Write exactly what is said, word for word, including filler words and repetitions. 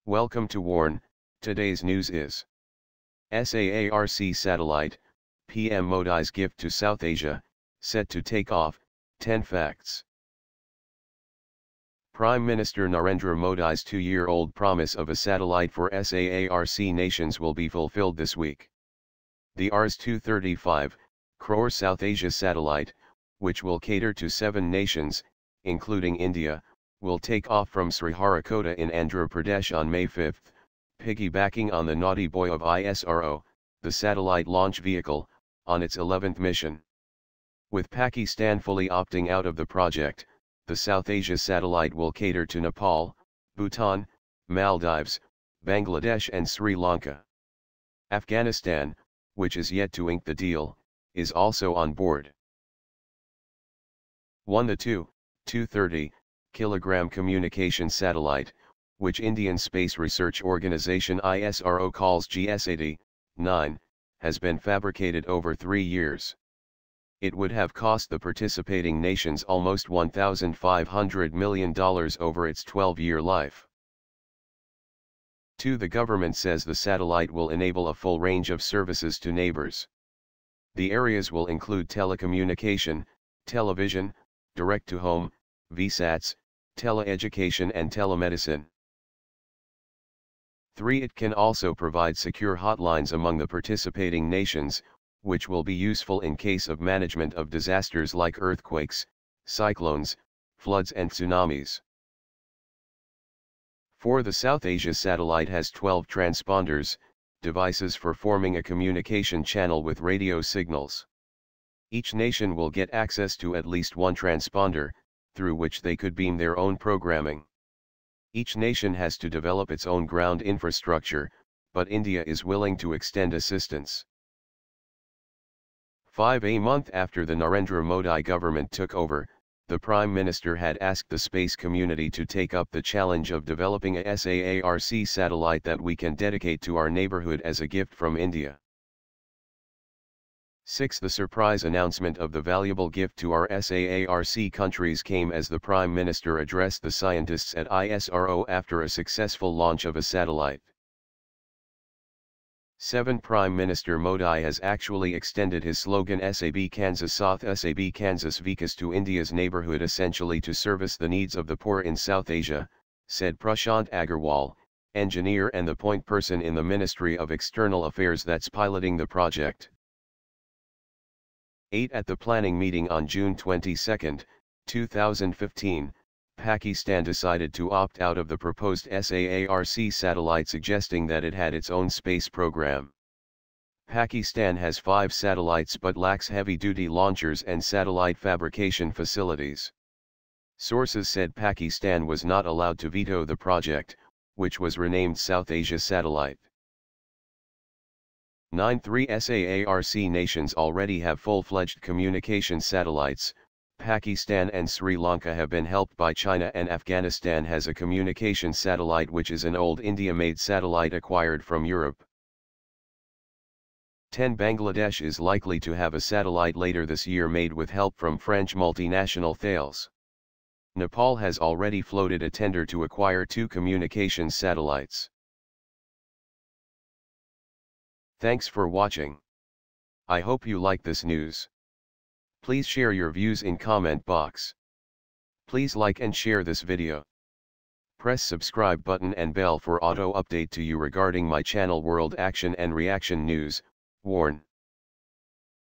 Welcome to Warn. Today's news is SAARC satellite, P M Modi's gift to South Asia, set to take off, ten facts. Prime Minister Narendra Modi's two-year-old promise of a satellite for SAARC nations will be fulfilled this week. The Rs two hundred thirty-five crore South Asia satellite, which will cater to seven nations, including India, will take off from Sriharikota in Andhra Pradesh on May fifth, piggybacking on the Naughty Boy of I S R O, the satellite launch vehicle, on its eleventh mission. With Pakistan fully opting out of the project, the South Asia satellite will cater to Nepal, Bhutan, Maldives, Bangladesh and Sri Lanka. Afghanistan, which is yet to ink the deal, is also on board. one The two, two hundred thirty kilogram communication satellite, which Indian Space Research Organisation I S R O calls G S eighty-nine, has been fabricated over three years. It would have cost the participating nations almost one thousand five hundred million dollars over its twelve-year life. two The government says the satellite will enable a full range of services to neighbors. The areas will include telecommunication, television, direct-to-home, V SATs, teleeducation and telemedicine. three It can also provide secure hotlines among the participating nations, which will be useful in case of management of disasters like earthquakes, cyclones, floods and tsunamis. four The South Asia satellite has twelve transponders, devices for forming a communication channel with radio signals. Each nation will get access to at least one transponder, through which they could beam their own programming. Each nation has to develop its own ground infrastructure, but India is willing to extend assistance. five A month after the Narendra Modi government took over, the Prime Minister had asked the space community to take up the challenge of developing a SAARC satellite that we can dedicate to our neighborhood as a gift from India. six The surprise announcement of the valuable gift to our SAARC countries came as the Prime Minister addressed the scientists at I S R O after a successful launch of a satellite. seven Prime Minister Modi has actually extended his slogan Sab Kansas Saath Sab Kansas Vikas to India's neighborhood, essentially to service the needs of the poor in South Asia, said Prashant Agarwal, engineer and the point person in the Ministry of External Affairs that's piloting the project. eight At the planning meeting on June twenty-second, two thousand fifteen, Pakistan decided to opt out of the proposed SAARC satellite, suggesting that it had its own space program. Pakistan has five satellites but lacks heavy-duty launchers and satellite fabrication facilities. Sources said Pakistan was not allowed to veto the project, which was renamed South Asia Satellite. nine Three SAARC nations already have full-fledged communication satellites. Pakistan and Sri Lanka have been helped by China, and Afghanistan has a communication satellite which is an old India-made satellite acquired from Europe. ten Bangladesh is likely to have a satellite later this year made with help from French multinational Thales. Nepal has already floated a tender to acquire two communications satellites. Thanks for watching. I hope you like this news. Please share your views in comment box. Please like and share this video. Press subscribe button and bell for auto update to you regarding my channel World Action and Reaction News. Warn.